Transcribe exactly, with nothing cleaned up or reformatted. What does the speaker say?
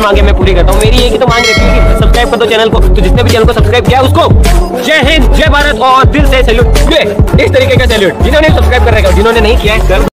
मांगे मैं पूरी करता हूँ। मेरी एक ही तो मांग रहती है कि सब्सक्राइब कर दो चैनल को। तो जिसने भी चैनल को सब्सक्राइब किया उसको जय हिंद, जय भारत और दिल से सैल्यूट। इस तरीके का सैल्यूट। जिन्होंने सब्सक्राइब कर रखा है, जिन्होंने नहीं किया है